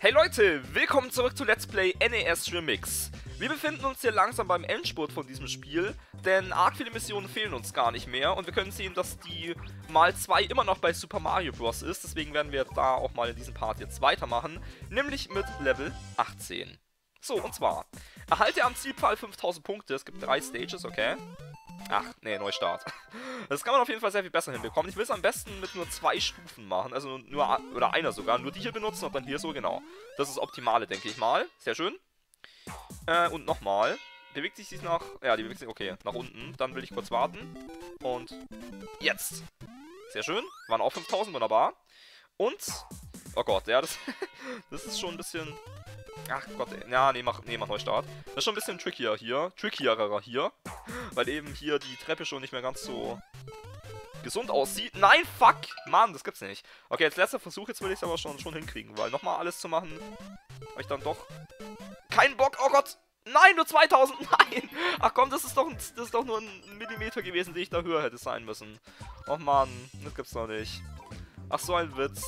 Hey Leute, willkommen zurück zu Let's Play NES Remix. Wir befinden uns hier langsam beim Endspurt von diesem Spiel, denn arg viele Missionen fehlen uns gar nicht mehr und wir können sehen, dass die mal 2 immer noch bei Super Mario Bros. Ist, deswegen werden wir da auch mal in diesem Part jetzt weitermachen, nämlich mit Level 18. So, und zwar, erhalte am Zielpfahl 5000 Punkte, es gibt 3 Stages, okay? Ach, nee, Neustart. Das kann man auf jeden Fall sehr viel besser hinbekommen. Ich will es am besten mit nur 2 Stufen machen, also nur, oder einer sogar, nur die hier benutzen und dann hier so, genau. Das ist das Optimale, denke ich mal. Sehr schön. Und nochmal. Bewegt sich nach, ja, die bewegt sich, okay, nach unten. Dann will ich kurz warten. Und jetzt. Sehr schön. Waren auch 5000, wunderbar. Und, oh Gott, ja, das ist schon ein bisschen... Ach Gott, ja, nee, mach Neustart. Das ist schon ein bisschen trickier hier. Trickierer hier. Weil eben hier die Treppe schon nicht mehr ganz so gesund aussieht. Nein, fuck! Mann, das gibt's nicht. Okay, jetzt letzter Versuch, jetzt will ich es aber schon hinkriegen. Weil nochmal alles zu machen, habe ich dann doch keinen Bock. Oh Gott! Nein, nur 2000! Nein! Ach komm, das ist doch nur ein Millimeter gewesen, den ich da höher hätte sein müssen. Oh Mann, das gibt's doch nicht. Ach, so ein Witz.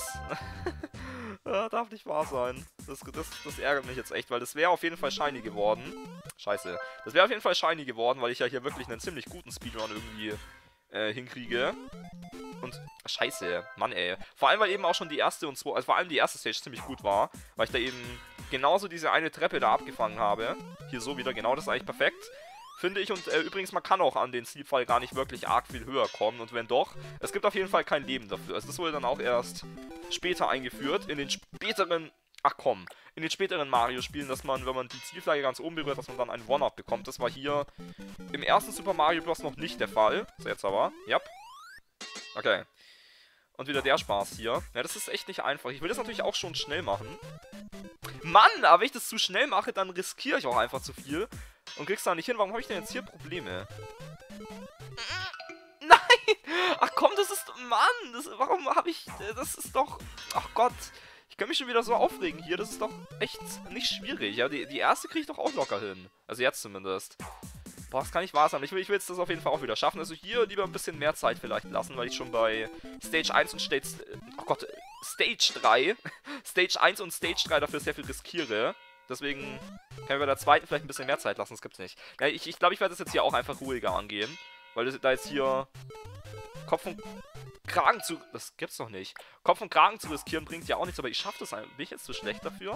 Darf nicht wahr sein. Das ärgert mich jetzt echt, weil das wäre auf jeden Fall shiny geworden. Scheiße. Das wäre auf jeden Fall shiny geworden, weil ich ja hier wirklich einen ziemlich guten Speedrun irgendwie hinkriege. Und, scheiße, Mann ey. Vor allem, weil eben auch schon die erste und zweite, also vor allem die erste Stage ziemlich gut war, weil ich da eben genauso diese eine Treppe da abgefangen habe. Hier so wieder, genau, das ist eigentlich perfekt. Finde ich, und übrigens, man kann auch an den Zielpfeil gar nicht wirklich arg viel höher kommen. Und wenn doch, es gibt auf jeden Fall kein Leben dafür. Also das wurde dann auch erst später eingeführt, in den späteren, in den späteren Mario-Spielen, dass man, wenn man die Zielflagge ganz oben berührt, dass man dann einen One-Up bekommt. Das war hier im ersten Super Mario Bros. Noch nicht der Fall. So, jetzt aber. Ja. Okay. Und wieder der Spaß hier. Ja, das ist echt nicht einfach. Ich will das natürlich auch schon schnell machen. Mann, aber wenn ich das zu schnell mache, dann riskiere ich auch einfach zu viel. Und krieg's da nicht hin. Warum habe ich denn jetzt hier Probleme? Nein! Ach komm, das ist... Mann! Warum habe ich... Das ist doch... Ach Gott. Ich kann mich schon wieder so aufregen hier. Das ist doch echt nicht schwierig. Ja, die erste kriege ich doch auch locker hin. Also jetzt zumindest. Boah, das kann nicht wahr sein. Ich will jetzt das auf jeden Fall auch wieder schaffen. Also hier lieber ein bisschen mehr Zeit vielleicht lassen, weil ich schon bei Stage 1 und Stage 3... Stage 1 und Stage 3 dafür sehr viel riskiere. Deswegen können wir bei der zweiten vielleicht ein bisschen mehr Zeit lassen, das gibt's nicht. Ja, ich glaube, ich werde das jetzt hier auch einfach ruhiger angehen. Weil da jetzt hier Kopf und Kragen zu... Das gibt's doch nicht. Kopf und Kragen zu riskieren bringt ja auch nichts, aber ich schaffe das einfach. Bin ich jetzt zu schlecht dafür?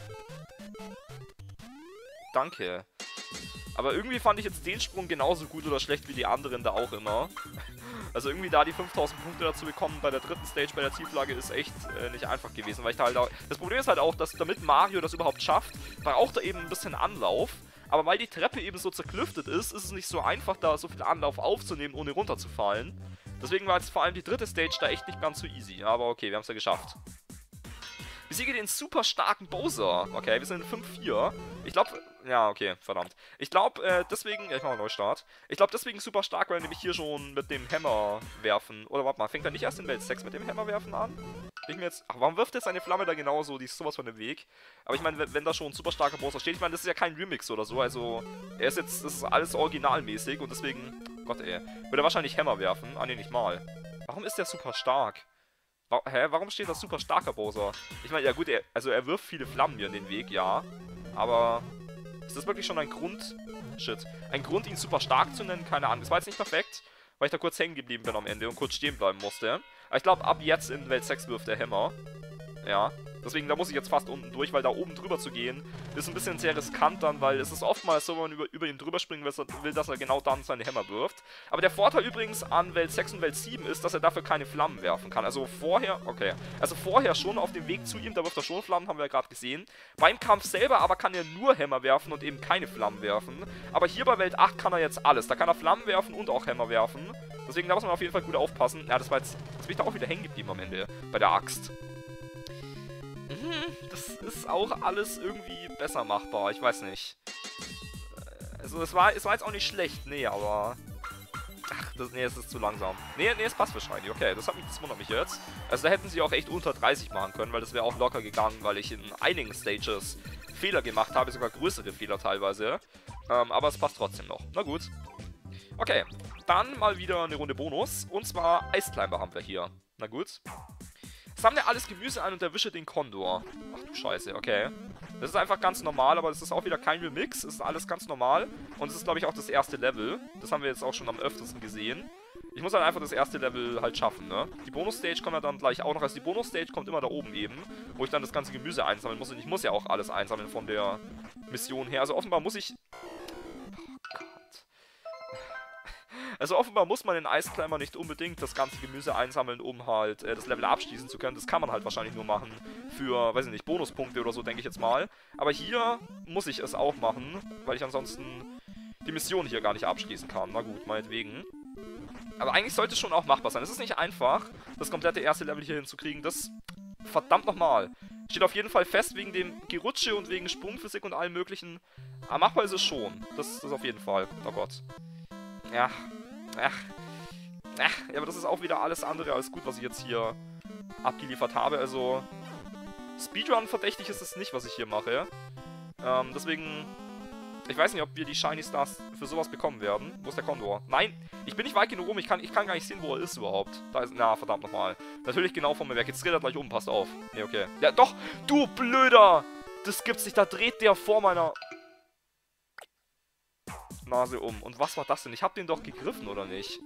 Danke. Aber irgendwie fand ich jetzt den Sprung genauso gut oder schlecht wie die anderen da auch immer. Also irgendwie da die 5000 Punkte dazu bekommen bei der dritten Stage bei der Zielflagge ist echt nicht einfach gewesen, weil ich da halt auch... Das Problem ist halt auch, dass damit Mario das überhaupt schafft, braucht er eben ein bisschen Anlauf. Aber weil die Treppe eben so zerklüftet ist, ist es nicht so einfach, da so viel Anlauf aufzunehmen, ohne runterzufallen. Deswegen war jetzt vor allem die dritte Stage da echt nicht ganz so easy. Aber okay, wir haben es ja geschafft. Besiege den super starken Bowser. Okay, wir sind in 5-4. Ich glaube... Ja, okay, verdammt. Ich glaube, deswegen... Ja, ich mache einen Neustart. Ich glaube, deswegen super stark, weil er nämlich hier schon mit dem Hammer werfen... Oder warte mal, fängt er nicht erst in Welt 6 mit dem Hammer werfen an? Ich mir jetzt... Ach, warum wirft jetzt seine Flamme da genauso? Die ist sowas von dem Weg. Aber ich meine, wenn da schon ein super starker Bowser steht... Ich meine, das ist ja kein Remix oder so. Also, er ist jetzt... Das ist alles originalmäßig und deswegen... Gott, ey. Würde er wahrscheinlich Hammer werfen. Ah, nee, nicht mal. Warum ist der super stark? Hä? Warum steht da super starker Bowser? Ich meine, ja gut, er wirft viele Flammen mir in den Weg, ja. Aber ist das wirklich schon ein Grund? Shit. Ein Grund, ihn super stark zu nennen? Keine Ahnung. Das war jetzt nicht perfekt, weil ich da kurz hängen geblieben bin am Ende und kurz stehen bleiben musste. Aber ich glaube, ab jetzt in Welt 6 wirft der Hammer. Ja. Deswegen, da muss ich jetzt fast unten durch, weil da oben drüber zu gehen, ist ein bisschen sehr riskant dann, weil es ist oftmals so, wenn man über ihn drüber springen will, dass er genau dann seine Hammer wirft. Aber der Vorteil übrigens an Welt 6 und Welt 7 ist, dass er dafür keine Flammen werfen kann. Also vorher, okay, also vorher schon auf dem Weg zu ihm, da wirft er schon Flammen, haben wir ja gerade gesehen. Beim Kampf selber aber kann er nur Hammer werfen und eben keine Flammen werfen. Aber hier bei Welt 8 kann er jetzt alles. Da kann er Flammen werfen und auch Hammer werfen. Deswegen, da muss man auf jeden Fall gut aufpassen. Ja, das war jetzt, jetzt bin ich da auch wieder hängen geblieben am Ende, bei der Axt. Das ist auch alles irgendwie besser machbar, ich weiß nicht. Also es war jetzt auch nicht schlecht, nee, aber... Ach, nee, es ist zu langsam. Nee, es passt wahrscheinlich, okay, das wundert mich jetzt. Also da hätten sie auch echt unter 30 machen können, weil das wäre auch locker gegangen, weil ich in einigen Stages Fehler gemacht habe, sogar größere Fehler teilweise. Aber es passt trotzdem noch. Na gut. Okay, dann mal wieder eine Runde Bonus, und zwar Eisclimber haben wir hier. Na gut. Sammle alles Gemüse ein und erwische den Kondor. Ach du Scheiße, okay. Das ist einfach ganz normal, aber es ist auch wieder kein Remix. Es ist alles ganz normal. Und es ist, glaube ich, auch das erste Level. Das haben wir jetzt auch schon am öftesten gesehen. Ich muss halt einfach das erste Level halt schaffen, ne? Die Bonus-Stage kommt ja dann gleich auch noch. Also die Bonus-Stage kommt immer da oben eben, wo ich dann das ganze Gemüse einsammeln muss. Und ich muss ja auch alles einsammeln von der Mission her. Also offenbar muss ich... Oh Gott. Also offenbar muss man in Ice Climber nicht unbedingt das ganze Gemüse einsammeln, um halt das Level abschließen zu können. Das kann man halt wahrscheinlich nur machen für, weiß ich nicht, Bonuspunkte oder so, denke ich jetzt mal. Aber hier muss ich es auch machen, weil ich ansonsten die Mission hier gar nicht abschließen kann. Na gut, meinetwegen. Aber eigentlich sollte es schon auch machbar sein. Es ist nicht einfach, das komplette erste Level hier hinzukriegen. Das, verdammt nochmal, steht auf jeden Fall fest wegen dem Gerutsche und wegen Sprungphysik und allem möglichen. Aber machbar ist es schon. Das auf jeden Fall. Oh Gott. Ja. Ja, aber das ist auch wieder alles andere als gut, was ich jetzt hier abgeliefert habe. Also, Speedrun verdächtig ist es nicht, was ich hier mache. Deswegen, ich weiß nicht, ob wir die Shiny Stars für sowas bekommen werden. Wo ist der Kondor? Nein, ich bin nicht weit genug rum. Ich kann gar nicht sehen, wo er ist überhaupt. Da ist, na, verdammt nochmal. Natürlich genau vor mir weg. Jetzt dreht er gleich um, passt auf. Nee, okay. Ja, doch, du Blöder! Das gibt's nicht, da dreht der vor meiner Nase um. Und was war das denn? Ich hab den doch gegriffen, oder nicht?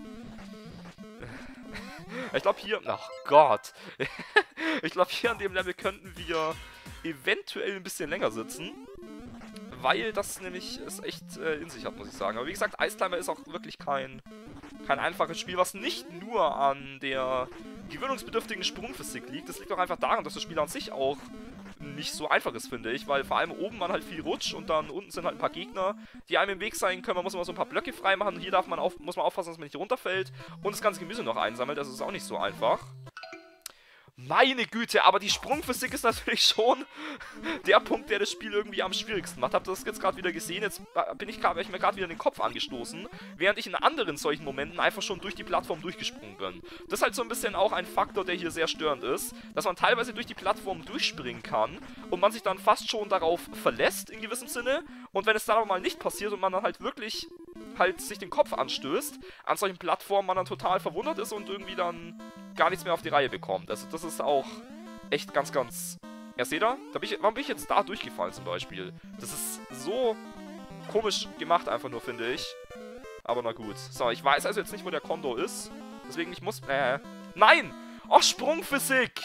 Ich glaube hier... Ach Gott. Ich glaube hier an dem Level könnten wir eventuell ein bisschen länger sitzen. Weil das nämlich es echt in sich hat, muss ich sagen. Aber wie gesagt, Ice Climber ist auch wirklich kein einfaches Spiel, was nicht nur an der gewöhnungsbedürftigen Sprungphysik liegt. Das liegt auch einfach daran, dass das Spiel an sich auch nicht so einfach ist, finde ich, weil vor allem oben man halt viel rutscht und dann unten sind halt ein paar Gegner, die einem im Weg sein können. Man muss immer so ein paar Blöcke freimachen. Hier muss man aufpassen, dass man nicht runterfällt und das ganze Gemüse noch einsammelt. Das ist auch nicht so einfach. Meine Güte, aber die Sprungphysik ist natürlich schon der Punkt, der das Spiel irgendwie am schwierigsten macht. Habt ihr das jetzt gerade wieder gesehen? Jetzt bin ich mir gerade wieder den Kopf angestoßen, während ich in anderen solchen Momenten einfach schon durch die Plattform durchgesprungen bin. Das ist halt so ein bisschen auch ein Faktor, der hier sehr störend ist, dass man teilweise durch die Plattform durchspringen kann und man sich dann fast schon darauf verlässt, in gewissem Sinne. Und wenn es dann aber mal nicht passiert und man dann halt wirklich halt sich den Kopf anstößt, an solchen Plattformen man dann total verwundert ist und irgendwie dann gar nichts mehr auf die Reihe bekommt. Also das ist auch echt ganz, ganz... Ja, seht ihr? Warum bin ich jetzt da durchgefallen zum Beispiel? Das ist so komisch gemacht einfach nur, finde ich. Aber na gut. So, ich weiß also jetzt nicht, wo der Kondor ist. Deswegen, ich muss... Nein! Oh, Sprungphysik!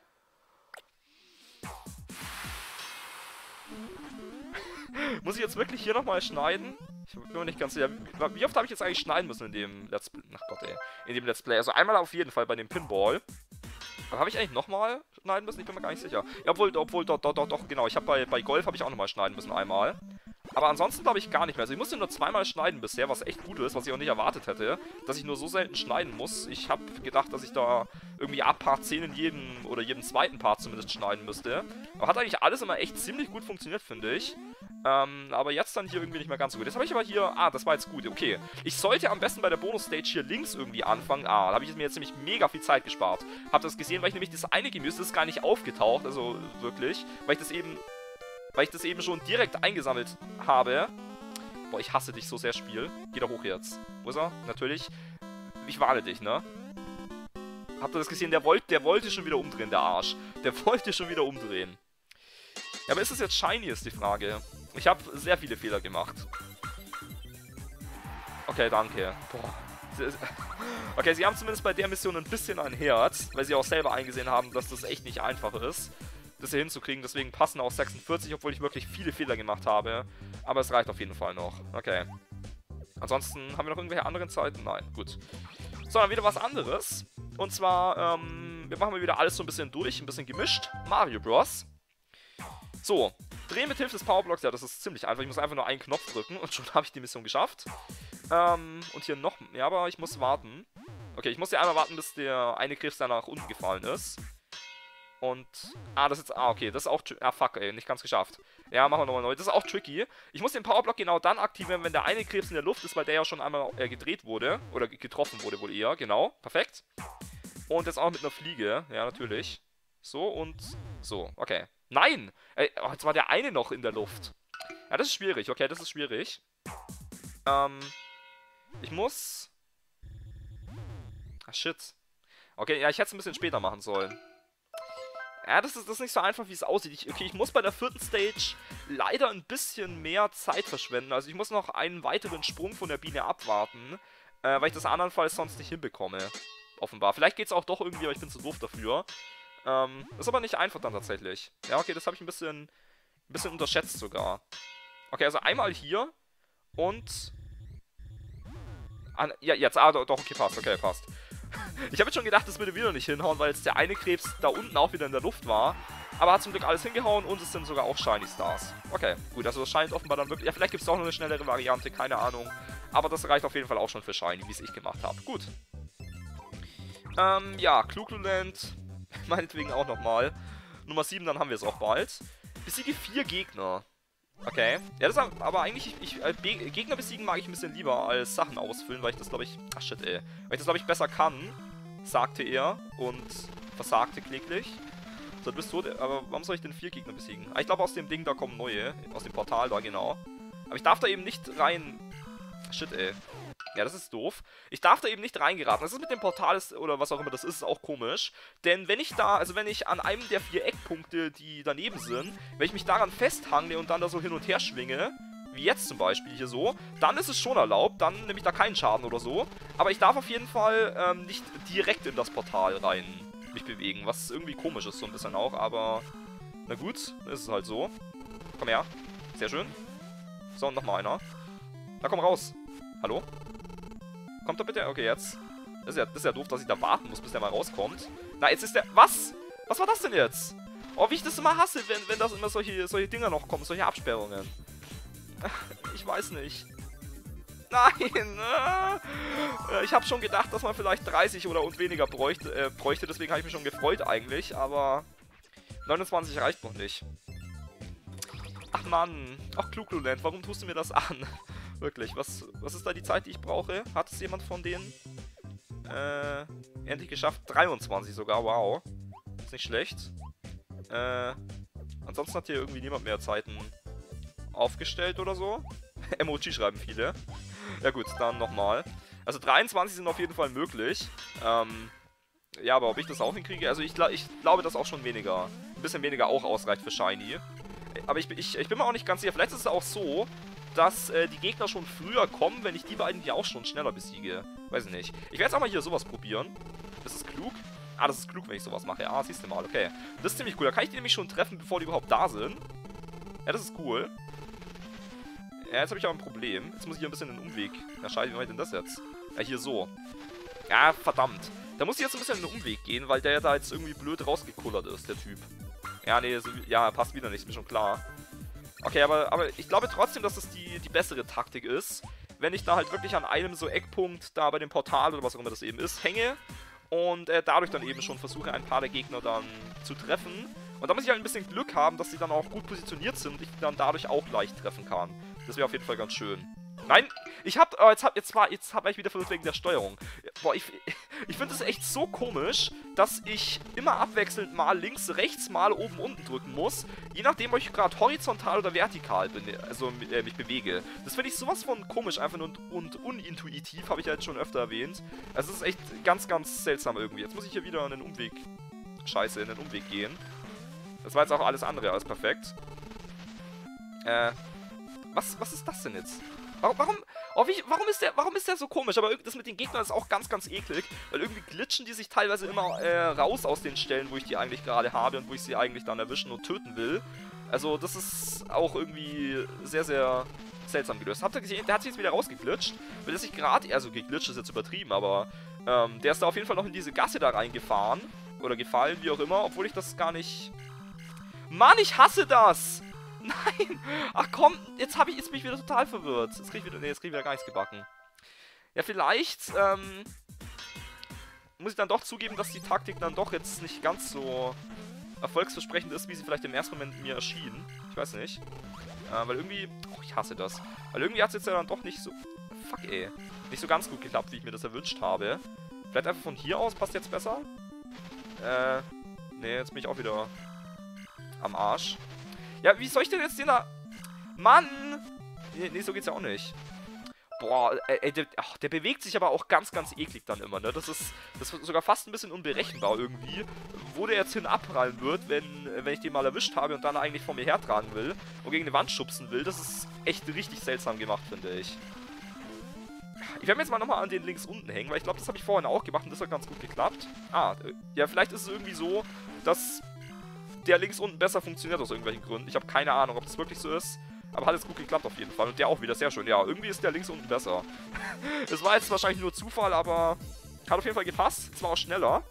Muss ich jetzt wirklich hier nochmal schneiden? Ich bin mir nicht ganz sicher. Wie oft habe ich jetzt eigentlich schneiden müssen in dem Let's Play? Ach Gott, ey. In dem Let's Play. Also einmal auf jeden Fall bei dem Pinball. Aber habe ich eigentlich nochmal schneiden müssen? Ich bin mir gar nicht sicher. Ja, obwohl, doch, genau. Ich habe bei Golf habe ich auch nochmal schneiden müssen, einmal. Aber ansonsten glaube ich gar nicht mehr. Also ich musste nur zweimal schneiden bisher, was echt gut ist, was ich auch nicht erwartet hätte, dass ich nur so selten schneiden muss. Ich habe gedacht, dass ich da irgendwie ab Part 10 in jedem oder jedem zweiten Part zumindest schneiden müsste. Aber hat eigentlich alles immer echt ziemlich gut funktioniert, finde ich. Aber jetzt dann hier irgendwie nicht mehr ganz so gut. Jetzt habe ich aber hier... Ah, das war jetzt gut. Okay. Ich sollte am besten bei der Bonus-Stage hier links irgendwie anfangen. Ah, da habe ich mir jetzt nämlich mega viel Zeit gespart. Habt ihr das gesehen, weil ich nämlich das eine Gemüse ist gar nicht aufgetaucht. Also wirklich. Weil ich das eben schon direkt eingesammelt habe. Boah, ich hasse dich so sehr, Spiel. Geh da hoch jetzt. Wo ist er? Natürlich. Ich warne dich, ne? Habt ihr das gesehen? Der wollte schon wieder umdrehen, der Arsch. Der wollte schon wieder umdrehen. Ja, aber ist es jetzt shiny, ist die Frage. Ich habe sehr viele Fehler gemacht. Okay, danke. Boah. Okay, sie haben zumindest bei der Mission ein bisschen ein Herz, weil sie auch selber eingesehen haben, dass das echt nicht einfach ist, das hier hinzukriegen. Deswegen passen auch 46, obwohl ich wirklich viele Fehler gemacht habe. Aber es reicht auf jeden Fall noch. Okay. Ansonsten haben wir noch irgendwelche anderen Zeiten? Nein, gut. So, dann wieder was anderes. Und zwar, wir machen wieder alles so ein bisschen durch, ein bisschen gemischt. Mario Bros. So, drehen mit Hilfe des Powerblocks, ja, das ist ziemlich einfach. Ich muss einfach nur einen Knopf drücken und schon habe ich die Mission geschafft. Und hier noch, ja, aber ich muss warten. Okay, ich muss ja einmal warten, bis der eine Krebs da nach unten gefallen ist. Und, das ist jetzt, okay, das ist auch, fuck, ey, nicht ganz geschafft. Ja, machen wir nochmal neu. Das ist auch tricky. Ich muss den Powerblock genau dann aktivieren, wenn der eine Krebs in der Luft ist, weil der ja schon einmal gedreht wurde. Oder getroffen wurde wohl eher, genau, perfekt. Und jetzt auch mit einer Fliege, ja, natürlich. So und so, okay. Nein! Jetzt war der eine noch in der Luft. Ja, das ist schwierig, okay, das ist schwierig. Ich muss... Ah, shit. Okay, ja, ich hätte es ein bisschen später machen sollen. Ja, das ist nicht so einfach, wie es aussieht. Okay, ich muss bei der 4. Stage leider ein bisschen mehr Zeit verschwenden. Also ich muss noch einen weiteren Sprung von der Biene abwarten, weil ich das andernfalls sonst nicht hinbekomme. Offenbar. Vielleicht geht es auch doch irgendwie, aber ich bin zu doof dafür. Ist aber nicht einfach dann tatsächlich. Ja, okay, das habe ich ein bisschen unterschätzt sogar. Okay, also einmal hier und... ja, jetzt, doch, okay, passt. Ich habe jetzt schon gedacht, das würde wieder nicht hinhauen, weil jetzt der eine Krebs da unten auch wieder in der Luft war. Aber hat zum Glück alles hingehauen und es sind sogar auch Shiny Stars. Okay, gut, also das scheint offenbar dann wirklich... Ja, vielleicht gibt es auch noch eine schnellere Variante, keine Ahnung. Aber das reicht auf jeden Fall auch schon für Shiny, wie es ich gemacht habe. Gut. Ja, Klugluland, meinetwegen auch nochmal. Nummer 7, dann haben wir es auch bald. Besiege 4 Gegner. Okay. Ja, das ist aber eigentlich, Gegner besiegen mag ich ein bisschen lieber als Sachen ausfüllen, weil ich das, glaube ich... Ach, shit, ey. Weil ich das, glaube ich, besser kann, sagte er und versagte kläglich. So, du bist tot, aber warum soll ich denn 4 Gegner besiegen? Ah, ich glaube, aus dem Ding, da kommen neue. Aus dem Portal da, genau. Aber ich darf da eben nicht rein... Shit, ey. Ja, das ist doof. Ich darf da eben nicht reingeraten. Das ist mit dem Portal, oder was auch immer das ist auch komisch. Denn wenn ich da, also wenn ich an einem der 4 Eckpunkte, die daneben sind, wenn ich mich daran festhangle und dann da so hin und her schwinge, wie jetzt zum Beispiel hier so, dann ist es schon erlaubt, dann nehme ich da keinen Schaden oder so. Aber ich darf auf jeden Fall nicht direkt in das Portal rein mich bewegen, was irgendwie komisch ist so ein bisschen auch, aber na gut, ist es halt so. Komm her. Sehr schön. So, und nochmal einer. Na komm raus. Hallo? Kommt da bitte? Okay, jetzt. Das ist ja doof, dass ich da warten muss, bis der mal rauskommt. Na, jetzt ist der... Was? Was war das denn jetzt? Oh, wie ich das immer hasse, wenn das immer solche Dinger noch kommen, solche Absperrungen. Ich weiß nicht. Nein! Ich habe schon gedacht, dass man vielleicht 30 oder und weniger bräuchte. Deswegen habe ich mich schon gefreut eigentlich, aber 29 reicht noch nicht. Ach Mann. Ach Klugluland, warum tust du mir das an? Wirklich, was ist da die Zeit, die ich brauche? Hat es jemand von denen? Endlich geschafft. 23 sogar, wow. Ist nicht schlecht. Ansonsten hat hier irgendwie niemand mehr Zeiten aufgestellt oder so. Emoji schreiben viele. Ja gut, dann nochmal. Also 23 sind auf jeden Fall möglich. Ja, aber ob ich das auch hinkriege? Also ich glaube, dass auch schon weniger. Ein bisschen weniger auch ausreicht für Shiny. Aber ich bin mir auch nicht ganz sicher. Vielleicht ist es auch so, dass die Gegner schon früher kommen, wenn ich die beiden hier auch schon schneller besiege. Weiß ich nicht. Ich werde jetzt auch mal hier sowas probieren. Das ist klug. Ah, das ist klug, wenn ich sowas mache. Ah, siehst du mal, okay. Das ist ziemlich cool. Da kann ich die nämlich schon treffen, bevor die überhaupt da sind. Ja, das ist cool. Ja, jetzt habe ich aber ein Problem. Jetzt muss ich hier ein bisschen einen Umweg. Na scheiße, wie mache ich denn das jetzt? Ja, hier so. Ja, verdammt. Da muss ich jetzt ein bisschen einen Umweg gehen, weil der da jetzt irgendwie blöd rausgekullert ist, der Typ. Ja, nee, ja, passt wieder nicht, ist mir schon klar. Okay, aber ich glaube trotzdem, dass es die bessere Taktik ist, wenn ich da halt wirklich an einem so Eckpunkt da bei dem Portal oder was auch immer das eben ist, hänge und dadurch dann eben schon versuche, ein paar der Gegner dann zu treffen. Und da muss ich halt ein bisschen Glück haben, dass die dann auch gut positioniert sind und ich die dann dadurch auch leicht treffen kann. Das wäre auf jeden Fall ganz schön. Nein, jetzt war ich wieder verwirrt wegen der Steuerung. Boah, ich finde es echt so komisch, dass ich immer abwechselnd mal links, rechts, mal oben, unten drücken muss. Je nachdem, ob ich gerade horizontal oder vertikal bin, also mich bewege. Das finde ich sowas von komisch, einfach und unintuitiv, habe ich ja jetzt schon öfter erwähnt. Also es ist echt ganz, ganz seltsam irgendwie. Jetzt muss ich hier wieder einen Umweg, scheiße, in den Umweg gehen. Das war jetzt auch alles andere als perfekt. Was ist das denn jetzt? Warum ist der so komisch? Aber das mit den Gegnern ist auch ganz, ganz eklig. Weil irgendwie glitschen die sich teilweise immer raus aus den Stellen, wo ich die eigentlich gerade habe und wo ich sie eigentlich dann erwischen und töten will. Also das ist auch irgendwie sehr, sehr seltsam gelöst. Habt ihr gesehen, der hat sich jetzt wieder rausgeglitscht. Weil der sich gerade, also geglitscht ist jetzt übertrieben, aber der ist da auf jeden Fall noch in diese Gasse da reingefahren. Oder gefallen, wie auch immer, obwohl ich das gar nicht... Mann, ich hasse das! Nein! Ach komm, jetzt bin ich wieder total verwirrt. Jetzt krieg ich wieder gar nichts gebacken. Ja, vielleicht, muss ich dann doch zugeben, dass die Taktik dann doch jetzt nicht ganz so erfolgsversprechend ist, wie sie vielleicht im ersten Moment mir erschien. Ich weiß nicht. Weil irgendwie... Oh, ich hasse das. Weil irgendwie hat es jetzt ja dann doch nicht so... Fuck, ey. Nicht so ganz gut geklappt, wie ich mir das erwünscht habe. Vielleicht einfach von hier aus, passt jetzt besser? Nee, jetzt bin ich auch wieder am Arsch. Ja, wie soll ich denn jetzt den da... Mann! Nee, so geht's ja auch nicht. Boah, ey, der bewegt sich aber auch ganz, ganz eklig dann immer, ne? Das ist sogar fast ein bisschen unberechenbar irgendwie, wo der jetzt hin abprallen wird, wenn ich den mal erwischt habe und dann eigentlich vor mir hertragen will und gegen eine Wand schubsen will. Das ist echt richtig seltsam gemacht, finde ich. Ich werde mir jetzt mal nochmal an den links unten hängen, weil ich glaube, das habe ich vorhin auch gemacht und das hat ganz gut geklappt. Ah, ja, vielleicht ist es irgendwie so, dass der links unten besser funktioniert aus irgendwelchen Gründen. Ich habe keine Ahnung, ob das wirklich so ist. Aber hat jetzt gut geklappt auf jeden Fall. Und der auch wieder, sehr schön. Ja, irgendwie ist der links unten besser. Es war jetzt wahrscheinlich nur Zufall, aber hat auf jeden Fall gepasst. Es war auch schneller.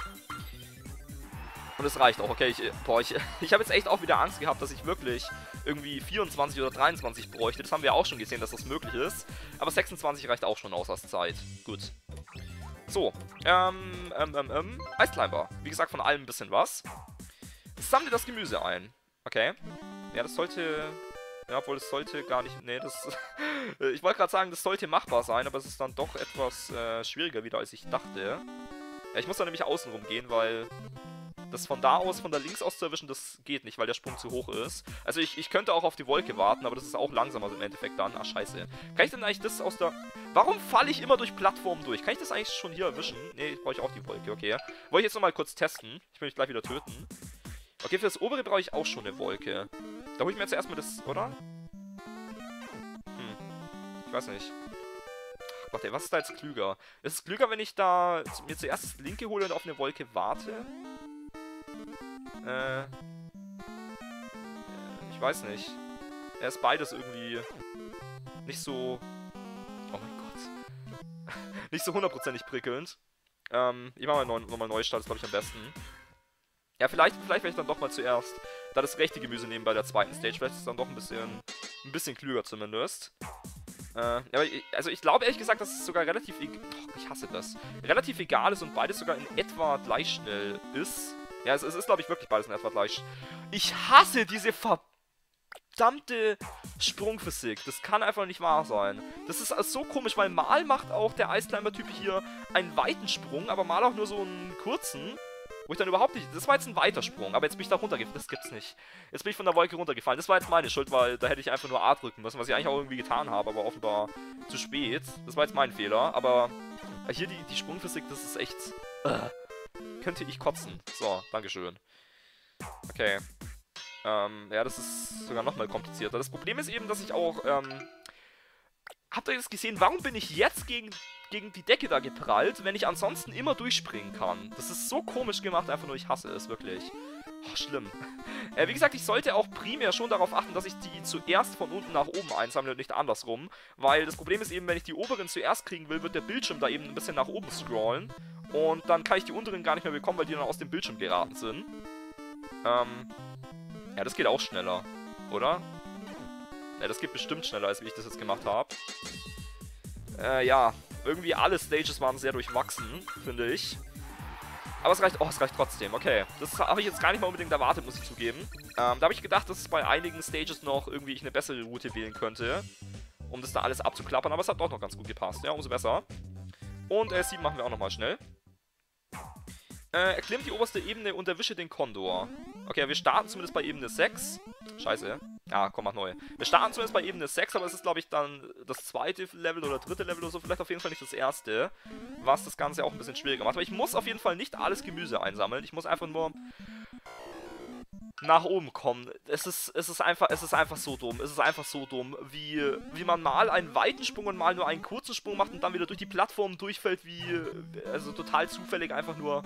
Und es reicht auch. Okay, ich habe jetzt echt auch wieder Angst gehabt, dass ich wirklich irgendwie 24 oder 23 bräuchte. Das haben wir auch schon gesehen, dass das möglich ist. Aber 26 reicht auch schon aus als Zeit. Gut. So, Eisclimber. Wie gesagt, von allem ein bisschen was. Sammle das Gemüse ein. Okay. Ja, das sollte... Ja, obwohl es sollte gar nicht... Nee, das... ich wollte gerade sagen, das sollte machbar sein, aber es ist dann doch etwas schwieriger wieder, als ich dachte. Ja, ich muss da nämlich außen rum gehen, weil... Das von da aus, von da links aus zu erwischen, das geht nicht, weil der Sprung zu hoch ist. Also ich könnte auch auf die Wolke warten, aber das ist auch langsamer im Endeffekt dann. Ach, scheiße. Kann ich denn eigentlich das aus der... Warum falle ich immer durch Plattformen durch? Kann ich das eigentlich schon hier erwischen? Nee, ich brauche auch die Wolke, okay. Wollte ich jetzt nochmal kurz testen. Ich will mich gleich wieder töten. Okay, für das obere brauche ich auch schon eine Wolke. Da hole ich mir jetzt erstmal das, oder? Ich weiß nicht. Ach Gott, ey, was ist da jetzt klüger? Ist es klüger, wenn ich da mir zuerst das linke hole und auf eine Wolke warte? Ich weiß nicht. Er ist beides irgendwie nicht so... Oh mein Gott. Nicht so hundertprozentig prickelnd. Ich mache mal nochmal Neustart, das glaube ich am besten. Ja, vielleicht werde ich dann doch mal zuerst da das rechte Gemüse nehmen bei der zweiten Stage. Vielleicht ist es dann doch ein bisschen klüger zumindest. Aber ich glaube ehrlich gesagt, dass es sogar relativ... ich hasse das. Relativ egal ist und beides sogar in etwa gleich schnell ist. Ja, es ist glaube ich wirklich beides in etwa gleich. Ich hasse diese verdammte Sprungphysik. Das kann einfach nicht wahr sein. Das ist so komisch, weil mal macht auch der Eisclimber-Typ hier einen weiten Sprung, aber mal auch nur so einen kurzen. Wo ich dann überhaupt nicht... Das war jetzt ein weiter Sprung, aber jetzt bin ich da runtergefallen. Das gibt's nicht. Jetzt bin ich von der Wolke runtergefallen. Das war jetzt meine Schuld, weil da hätte ich einfach nur A drücken müssen, was ich eigentlich auch irgendwie getan habe, aber offenbar zu spät. Das war jetzt mein Fehler, aber hier die Sprungphysik, das ist echt... könnte ich kotzen. So, dankeschön. Okay. Ja, das ist sogar nochmal komplizierter. Das Problem ist eben, dass ich auch... habt ihr das gesehen? Warum bin ich jetzt gegen die Decke da geprallt, wenn ich ansonsten immer durchspringen kann? Das ist so komisch gemacht, einfach nur, ich hasse es, wirklich. Oh, schlimm. Wie gesagt, ich sollte auch primär schon darauf achten, dass ich die zuerst von unten nach oben einsammle und nicht andersrum. Weil das Problem ist eben, wenn ich die oberen zuerst kriegen will, wird der Bildschirm da eben ein bisschen nach oben scrollen. Und dann kann ich die unteren gar nicht mehr bekommen, weil die dann aus dem Bildschirm geraten sind. Ja, das geht auch schneller, oder? Ja, das geht bestimmt schneller, als wie ich das jetzt gemacht habe. Ja, irgendwie alle Stages waren sehr durchwachsen, finde ich. Aber es reicht trotzdem, okay. Das habe ich jetzt gar nicht mal unbedingt erwartet, muss ich zugeben. Da habe ich gedacht, dass es bei einigen Stages noch irgendwie ich eine bessere Route wählen könnte, um das da alles abzuklappern, aber es hat doch noch ganz gut gepasst, ja, umso besser. Und 7 machen wir auch nochmal schnell. Erklimmt die oberste Ebene und erwische den Kondor. Okay, wir starten zumindest bei Ebene 6. Scheiße. Ja, komm, mach neu. Wir starten zumindest bei Ebene 6, aber es ist, glaube ich, dann das zweite Level oder dritte Level oder so. Vielleicht auf jeden Fall nicht das erste. Was das Ganze auch ein bisschen schwieriger macht. Aber ich muss auf jeden Fall nicht alles Gemüse einsammeln. Ich muss einfach nur nach oben kommen. Es ist einfach so dumm. Es ist einfach so dumm, wie man mal einen weiten Sprung und mal nur einen kurzen Sprung macht und dann wieder durch die Plattform durchfällt, also total zufällig einfach nur.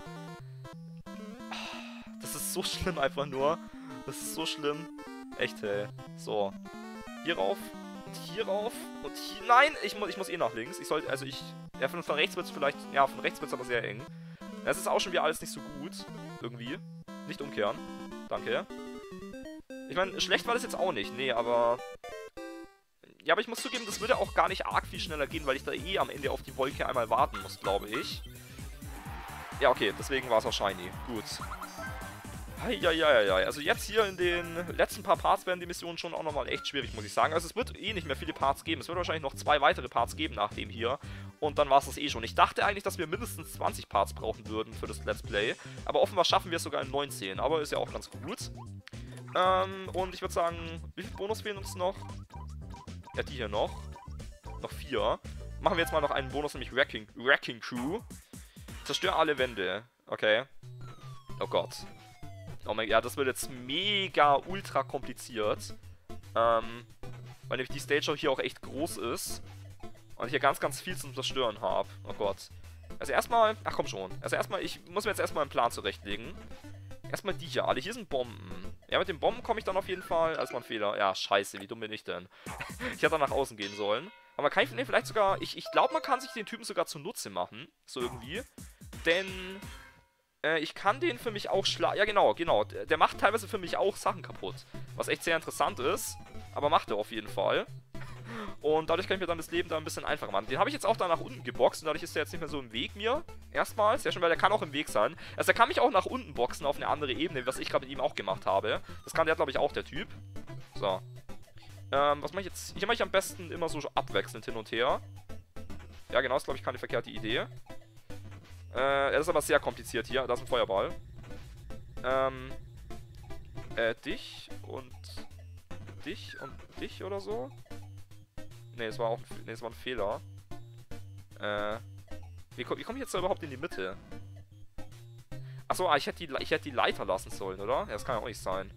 Das ist so schlimm einfach nur. Das ist so schlimm. Echt, ey. So. Hier rauf. Und hier rauf. Und hier. Nein! Ich muss eh nach links. Ja, von rechts wird's vielleicht. Ja, von rechts wird's aber sehr eng. Das ist auch schon wieder alles nicht so gut. Irgendwie. Nicht umkehren. Danke. Ich meine, schlecht war das jetzt auch nicht. Nee, aber... Ja, aber ich muss zugeben, das würde auch gar nicht arg viel schneller gehen, weil ich da eh am Ende auf die Wolke einmal warten muss, glaube ich. Ja, okay. Deswegen war es auch shiny. Gut. Eieieiei. Also jetzt hier in den letzten paar Parts werden die Missionen schon auch nochmal echt schwierig, muss ich sagen. Also es wird eh nicht mehr viele Parts geben. Es wird wahrscheinlich noch 2 weitere Parts geben nach dem hier. Und dann war es das eh schon. Ich dachte eigentlich, dass wir mindestens 20 Parts brauchen würden für das Let's Play. Aber offenbar schaffen wir es sogar in 19. Aber ist ja auch ganz gut. Und ich würde sagen, wie viel Bonus fehlen uns noch? Ja, die hier noch. Noch 4. Machen wir jetzt mal noch einen Bonus, nämlich Wrecking Crew. Zerstör alle Wände. Okay. Oh Gott. Oh mein Gott, ja, das wird jetzt mega ultra kompliziert. Weil nämlich die Stage hier auch echt groß ist. Und ich hier ganz, ganz viel zum Zerstören habe. Oh Gott. Also erstmal, ach komm schon. Also erstmal, ich muss mir jetzt erstmal einen Plan zurechtlegen. Erstmal die hier alle. Hier sind Bomben. Ja, mit den Bomben komme ich dann auf jeden Fall. Das war ein Fehler. Ja, scheiße, wie dumm bin ich denn? Ich hätte dann nach außen gehen sollen. Aber man kann vielleicht sogar, ich glaube, man kann sich den Typen sogar zunutze machen. So irgendwie. Denn ich kann den für mich auch schlagen. Ja, genau. Der macht teilweise für mich auch Sachen kaputt. Was echt sehr interessant ist. Aber macht er auf jeden Fall. Und dadurch kann ich mir dann das Leben da ein bisschen einfacher machen. Den habe ich jetzt auch da nach unten geboxt. Und dadurch ist der jetzt nicht mehr so im Weg mir. Erstmal. Sehr schön, weil der kann auch im Weg sein. Also der kann mich auch nach unten boxen auf eine andere Ebene, was ich gerade mit ihm auch gemacht habe. Das kann der, glaube ich, auch, der Typ. So. Was mache ich jetzt? Hier mache ich am besten immer so abwechselnd hin und her. Ja, genau, ist, glaube ich, keine verkehrte Idee. Das ist aber sehr kompliziert hier. Da ist ein Feuerball. Dich und dich oder so. Ne, es war ein Fehler. Wie komme ich jetzt da überhaupt in die Mitte? Achso, ich hätte die Leiter lassen sollen, oder? Ja, das kann ja auch nicht sein.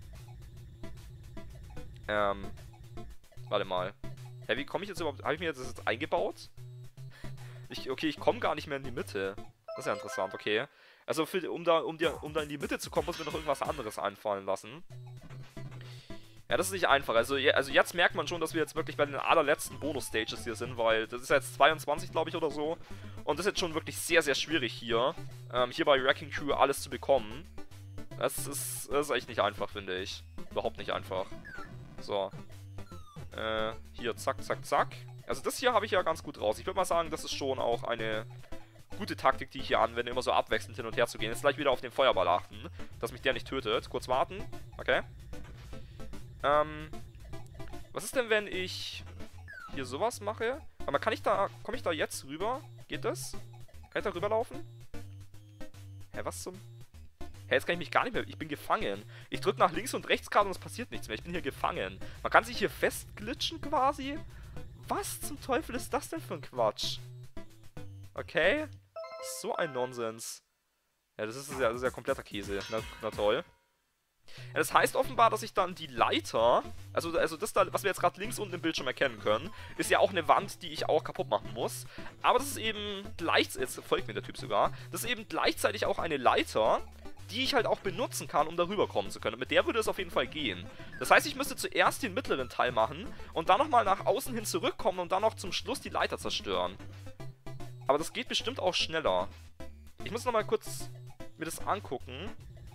Warte mal. Hä, wie komme ich jetzt überhaupt... Habe ich mir das jetzt eingebaut? Okay, ich komme gar nicht mehr in die Mitte. Das ist ja interessant, okay. Also, um da in die Mitte zu kommen, muss mir noch irgendwas anderes einfallen lassen. Ja, das ist nicht einfach. Also jetzt merkt man schon, dass wir jetzt wirklich bei den allerletzten Bonus-Stages hier sind, weil das ist jetzt 22, glaube ich, oder so. Und das ist jetzt schon wirklich sehr, sehr schwierig hier. Hier bei Wrecking Crew alles zu bekommen. Das ist echt nicht einfach, finde ich. Überhaupt nicht einfach. So. Hier, zack, zack, zack. Also das hier habe ich ja ganz gut raus. Ich würde mal sagen, das ist schon auch eine gute Taktik, die ich hier anwende, immer so abwechselnd hin und her zu gehen. Jetzt gleich wieder auf den Feuerball achten, dass mich der nicht tötet. Kurz warten. Okay. Was ist denn, wenn ich hier sowas mache? Aber komme ich da jetzt rüber? Geht das? Kann ich da rüberlaufen? Hä, was zum... Hä, jetzt kann ich mich gar nicht mehr... Ich bin gefangen. Ich drücke nach links und rechts gerade und es passiert nichts mehr. Ich bin hier gefangen. Man kann sich hier festglitschen quasi. Was zum Teufel ist das denn für ein Quatsch? Okay. So ein Nonsens. Ja, das ist ja kompletter Käse. Na toll. Ja, das heißt offenbar, dass ich dann die Leiter, also das da, was wir jetzt gerade links unten im Bildschirm erkennen können, ist ja auch eine Wand, die ich auch kaputt machen muss. Aber das ist eben gleichzeitig, jetzt folgt mir der Typ sogar, das ist eben gleichzeitig auch eine Leiter, die ich halt auch benutzen kann, um darüber kommen zu können. Und mit der würde es auf jeden Fall gehen. Das heißt, ich müsste zuerst den mittleren Teil machen und dann nochmal nach außen hin zurückkommen und dann noch zum Schluss die Leiter zerstören. Aber das geht bestimmt auch schneller. Ich muss nochmal kurz mir das angucken.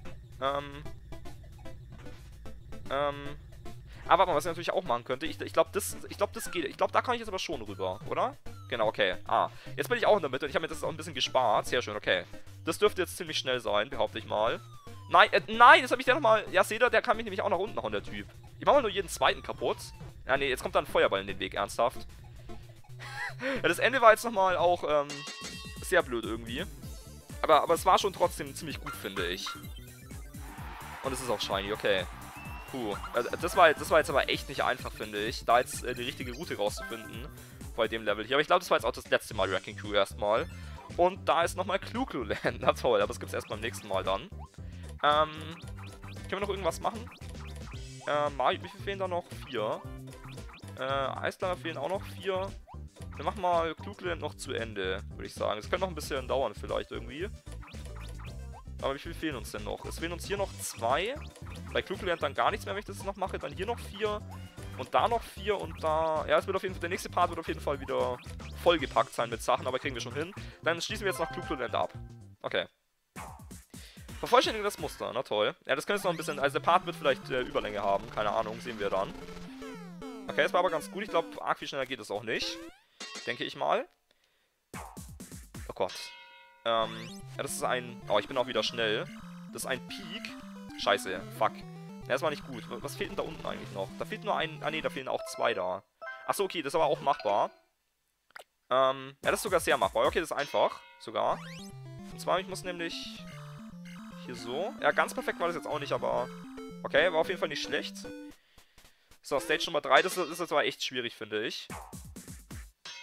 Aber was ich natürlich auch machen könnte, ich glaube, das geht. Ich glaube, da kann ich jetzt aber schon rüber, oder? Genau, okay. Jetzt bin ich auch in der Mitte und ich habe mir das auch ein bisschen gespart. Sehr schön, okay. Das dürfte jetzt ziemlich schnell sein, behaupte ich mal. Nein, nein, jetzt habe ich der nochmal... Ja, seht ihr, der kann mich nämlich auch nach unten hauen, der Typ. Ich mache mal nur jeden zweiten kaputt. Ja, nee, jetzt kommt da ein Feuerball in den Weg, ernsthaft. Ja, das Ende war jetzt nochmal auch, sehr blöd irgendwie. Aber es war schon trotzdem ziemlich gut, finde ich. Und es ist auch shiny, okay. Puh, also das war jetzt aber echt nicht einfach, finde ich, da jetzt die richtige Route rauszufinden bei dem Level hier. Aber ich glaube, das war jetzt auch das letzte Mal Wrecking Crew erstmal. Und da ist nochmal Clu Land. Na toll, aber das gibt es erst beim nächsten Mal dann. Können wir noch irgendwas machen? Wie viel fehlen da noch? 4. Eislager fehlen auch noch 4. Dann machen wir mal Clu Land noch zu Ende, würde ich sagen. Es könnte noch ein bisschen dauern vielleicht irgendwie. Aber wie viel fehlen uns denn noch? Es fehlen uns hier noch 2. Bei Clu Land dann gar nichts mehr, wenn ich das noch mache. Dann hier noch 4. Und da noch 4. Und da... Ja, es wird auf jeden Fall... Der nächste Part wird auf jeden Fall wieder vollgepackt sein mit Sachen. Aber kriegen wir schon hin. Dann schließen wir jetzt noch Clu Land ab. Okay. Vervollständigen das Muster. Na toll. Ja, das könnte jetzt noch ein bisschen... Also der Part wird vielleicht Überlänge haben. Keine Ahnung. Sehen wir dann. Okay, das war aber ganz gut. Ich glaube, arg viel schneller geht es auch nicht. Denke ich mal. Oh Gott. Ja, das ist ein... Oh, ich bin auch wieder schnell. Das ist ein Peak. Scheiße, fuck. Ja, das war nicht gut. Was fehlt denn da unten eigentlich noch? Da fehlt nur ein... Ah, ne, da fehlen auch 2 da. Achso, okay, das ist aber auch machbar. Ja, das ist sogar sehr machbar. Okay, das ist einfach. Sogar. Und zwar, ich muss nämlich... Hier so. Ja, ganz perfekt war das jetzt auch nicht, aber... Okay, war auf jeden Fall nicht schlecht. So, Stage Nummer 3. Das ist jetzt aber echt schwierig, finde ich.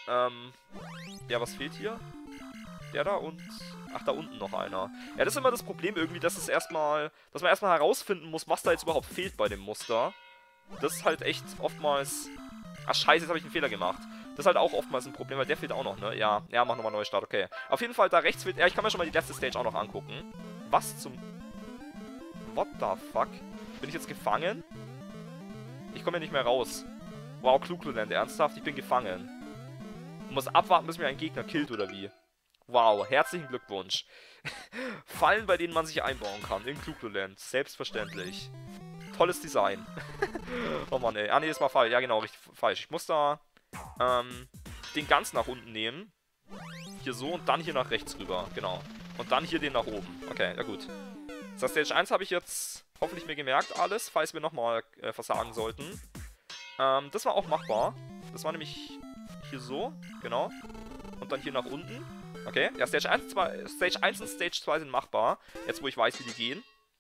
Ja, was fehlt hier? Der da und... Ach, da unten noch einer. Ja, das ist immer das Problem irgendwie, dass man erstmal herausfinden muss, was da jetzt überhaupt fehlt bei dem Muster. Das ist halt echt oftmals... Ach, scheiße, jetzt habe ich einen Fehler gemacht. Das ist halt auch oftmals ein Problem, weil der fehlt auch noch, ne? Ja, mach nochmal Neustart, okay. Auf jeden Fall, da rechts fehlt... Ja, ich kann mir schon mal die letzte Stage auch noch angucken. Was zum... What the fuck? Bin ich jetzt gefangen? Ich komme ja nicht mehr raus. Wow, Klugluland, ernsthaft? Ich bin gefangen. Ich muss abwarten, bis mir ein Gegner killt, oder wie? Wow, herzlichen Glückwunsch. Fallen, bei denen man sich einbauen kann. In Klugluland. Selbstverständlich. Tolles Design. Oh Mann, ey. Ah, nee, das war falsch. Ja, genau, richtig falsch. Ich muss da den ganz nach unten nehmen. Hier so und dann hier nach rechts rüber. Genau. Und dann hier den nach oben. Okay, ja gut. Das heißt, Stage 1 habe ich jetzt hoffentlich mir gemerkt alles, falls wir nochmal versagen sollten. Das war auch machbar. Das war nämlich hier so. Genau. Und dann hier nach unten. Okay, ja, Stage 1 und Stage 2 sind machbar. Jetzt, wo ich weiß, wie die gehen.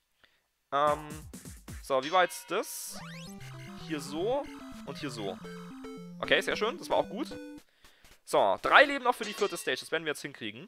So, wie war jetzt das? Hier so und hier so. Okay, sehr schön, das war auch gut. So, 3 Leben noch für die 4. Stage, das werden wir jetzt hinkriegen.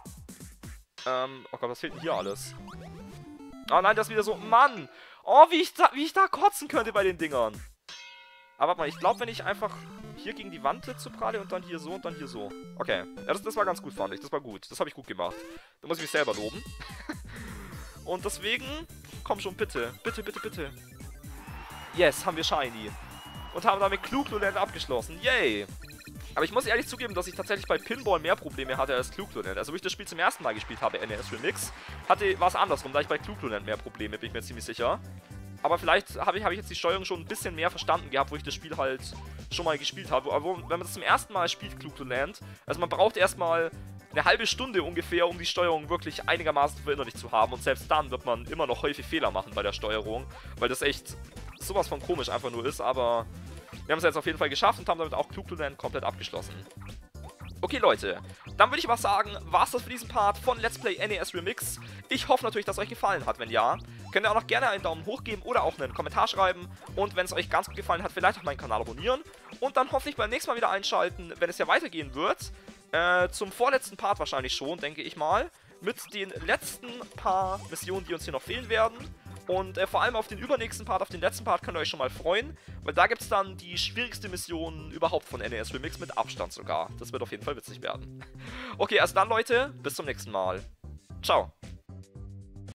Oh Gott, was fehlt denn hier alles? Oh nein, das ist wieder so, Mann! Oh, wie ich da kotzen könnte bei den Dingern. Aber warte mal, ich glaube, wenn ich einfach hier gegen die Wand zu pralle und dann hier so und dann hier so. Okay, ja, das war ganz gut, fand ich. Das war gut. Das habe ich gut gemacht. Da muss ich mich selber loben. Und deswegen, komm schon, bitte. Bitte, bitte, bitte. Yes, haben wir Shiny. Und haben damit Klugluland abgeschlossen. Yay! Aber ich muss ehrlich zugeben, dass ich tatsächlich bei Pinball mehr Probleme hatte als Klugluland. Also, wo ich das Spiel zum ersten Mal gespielt habe, NES Remix, war es andersrum. Da ich bei Klugluland mehr Probleme, bin ich mir ziemlich sicher. Aber vielleicht habe ich jetzt die Steuerung schon ein bisschen mehr verstanden gehabt, wo ich das Spiel halt schon mal gespielt habe. Aber wenn man das zum ersten Mal spielt, Klugluland, also man braucht erstmal eine halbe Stunde ungefähr, um die Steuerung wirklich einigermaßen verinnerlicht zu haben. Und selbst dann wird man immer noch häufig Fehler machen bei der Steuerung, weil das echt sowas von komisch einfach nur ist. Aber wir haben es jetzt auf jeden Fall geschafft und haben damit auch Klugluland komplett abgeschlossen. Okay, Leute, dann würde ich mal sagen, war es das für diesen Part von Let's Play NES Remix. Ich hoffe natürlich, dass es euch gefallen hat. Wenn ja, könnt ihr auch noch gerne einen Daumen hoch geben oder auch einen Kommentar schreiben. Und wenn es euch ganz gut gefallen hat, vielleicht auch meinen Kanal abonnieren. Und dann hoffentlich beim nächsten Mal wieder einschalten, wenn es ja weitergehen wird. Zum vorletzten Part wahrscheinlich schon, denke ich mal. Mit den letzten paar Missionen, die uns hier noch fehlen werden. Und vor allem auf den übernächsten Part, auf den letzten Part könnt ihr euch schon mal freuen, weil da gibt es dann die schwierigste Mission überhaupt von NES Remix mit Abstand sogar. Das wird auf jeden Fall witzig werden. Okay, also dann Leute, bis zum nächsten Mal. Ciao.